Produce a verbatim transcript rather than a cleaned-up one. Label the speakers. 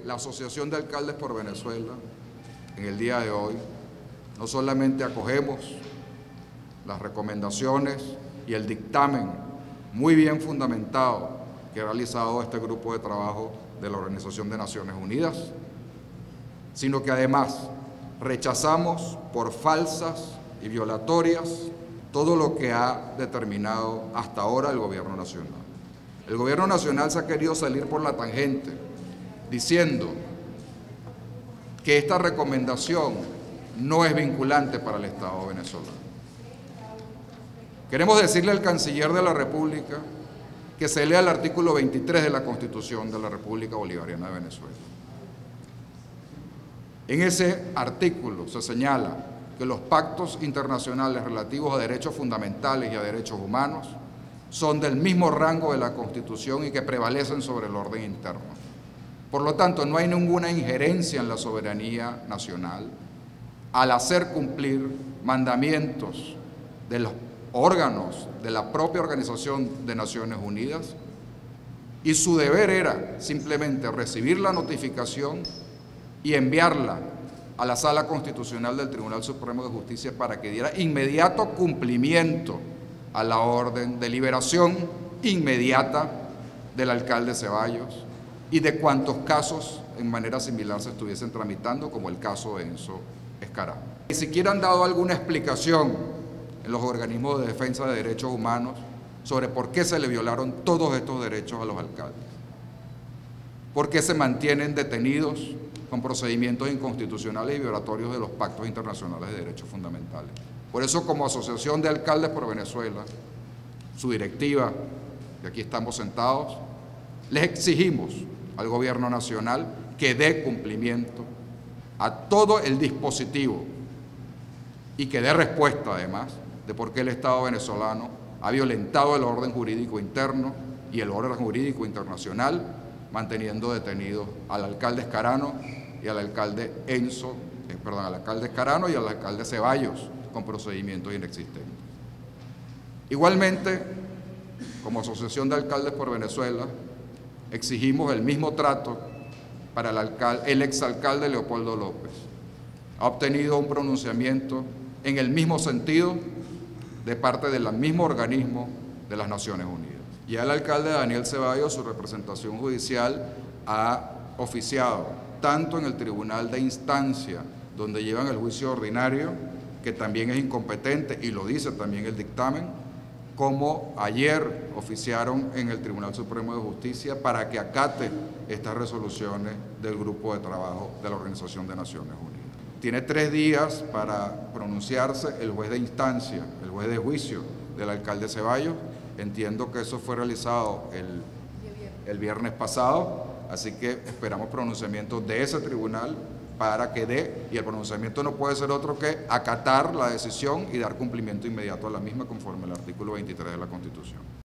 Speaker 1: la Asociación de Alcaldes por Venezuela, en el día de hoy, no solamente acogemos las recomendaciones y el dictamen muy bien fundamentado que ha realizado este grupo de trabajo de la Organización de Naciones Unidas, sino que además rechazamos por falsas y violatorias todo lo que ha determinado hasta ahora el Gobierno Nacional. El Gobierno Nacional se ha querido salir por la tangente, diciendo que esta recomendación no es vinculante para el Estado venezolano. Queremos decirle al Canciller de la República que se lea el artículo veintitrés de la Constitución de la República Bolivariana de Venezuela. En ese artículo se señala que los pactos internacionales relativos a derechos fundamentales y a derechos humanos son del mismo rango de la Constitución y que prevalecen sobre el orden interno. Por lo tanto, no hay ninguna injerencia en la soberanía nacional al hacer cumplir mandamientos de los órganos de la propia Organización de Naciones Unidas, y su deber era simplemente recibir la notificación y enviarla a la Sala Constitucional del Tribunal Supremo de Justicia para que diera inmediato cumplimiento a la orden de liberación inmediata del alcalde Ceballos y de cuantos casos en manera similar se estuviesen tramitando, como el caso de Enzo Escarano. Ni siquiera han dado alguna explicación en los organismos de defensa de derechos humanos sobre por qué se le violaron todos estos derechos a los alcaldes, por qué se mantienen detenidos con procedimientos inconstitucionales y violatorios de los pactos internacionales de derechos fundamentales. Por eso, como Asociación de Alcaldes por Venezuela, su directiva, y aquí estamos sentados, les exigimos al Gobierno Nacional que dé cumplimiento a todo el dispositivo y que dé respuesta, además, de por qué el Estado venezolano ha violentado el orden jurídico interno y el orden jurídico internacional, manteniendo detenidos al alcalde Escarano y al alcalde Enzo, eh, perdón, al alcalde Escarano y al alcalde Ceballos con procedimientos inexistentes. Igualmente, como Asociación de Alcaldes por Venezuela, exigimos el mismo trato para el, alcalde, el exalcalde Leopoldo López. Ha obtenido un pronunciamiento en el mismo sentido de parte del mismo organismo de las Naciones Unidas. Ya el alcalde Daniel Ceballos, su representación judicial, ha oficiado tanto en el Tribunal de Instancia, donde llevan el juicio ordinario, que también es incompetente, y lo dice también el dictamen, como ayer oficiaron en el Tribunal Supremo de Justicia para que acate estas resoluciones del grupo de trabajo de la Organización de Naciones Unidas. Tiene tres días para pronunciarse el juez de instancia, el juez de juicio del alcalde Ceballos. Entiendo que eso fue realizado el, el viernes pasado, así que esperamos pronunciamiento de ese tribunal para que dé, y el pronunciamiento no puede ser otro que acatar la decisión y dar cumplimiento inmediato a la misma conforme al artículo veintitrés de la Constitución.